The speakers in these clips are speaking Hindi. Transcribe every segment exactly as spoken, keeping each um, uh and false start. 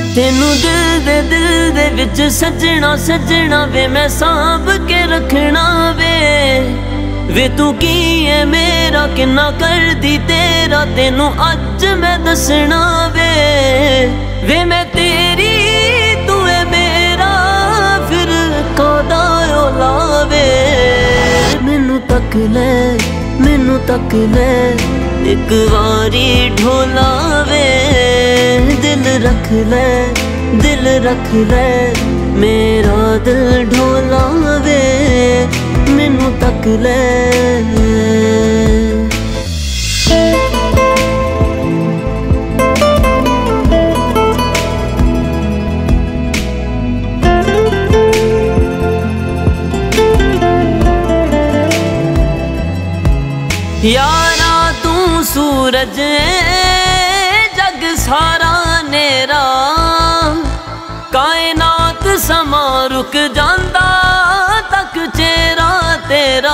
तेनू दिल दे दिल दे विच सजना सजना वे मैं सांभ के रखना वे वे तू की है मेरा किन्ना कर दी तेरा तेनू अज मैं दसना वे वे मैं तेरी तू है मेरा फिर कदा लावे मैनू तक ले मैनू तक ले एक वारी ढोलावे दिल रख ले दिल रख ले मेरा दिल ढोलावे मैनू तक ले यारा तू सूरज जग सारा नेरा कायनात समा रुक जांदा तक चेहरा तेरा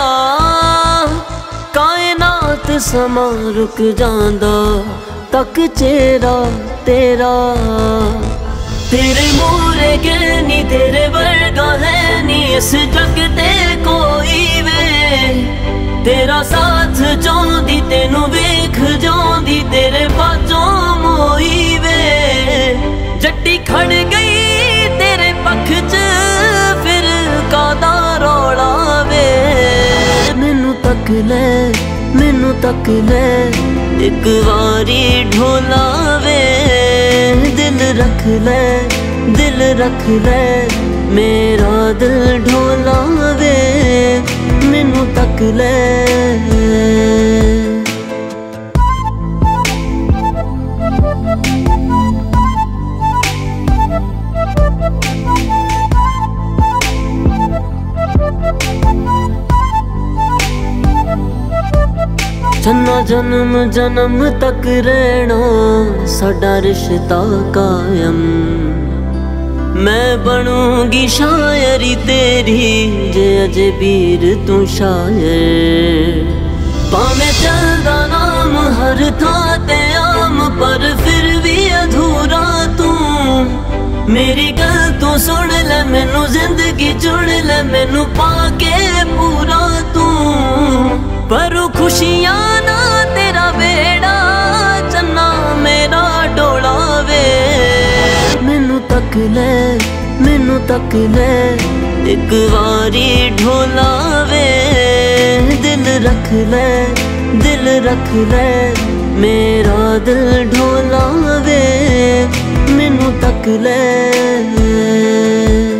कायनात समा रुक जांदा तक चेहरा तेरा तेरे मूरे कहनी तेरे वर्गा है नी इस जग ते कोई वे तेरा साथ जोंदी तेनू वेख जोंदी तेरे बाजों मोई वे जट्टी खड़ गई तेरे पख च फिर कादा रौला वे मैनू तक ले मैनू तक ले एक वारी ढोलावे दिल रख ले दिल रख ले मेरा दिल ढोलावे मैनू तक ले चन्ना जन्म जन्म तक रहना साडा रिश्ता कायम मैं बनूंगी शायरी तेरी जे अजे वीर तू शायर भावें चलदा नाम हर थां ते आम पर फिर भी अधूरा तू मेरी गल तू सुन ले मैनू जिंदगी चुन ले मैनू पाके पूरा तू पर खुशियां ना तेरा बेड़ा चन्ना मेरा डोलावे मैनू तक ले मैनू तक ले एक वारी ढोलावे दिल रख ले दिल रख ले मेरा दिल ढोलावे मैनू तक ले।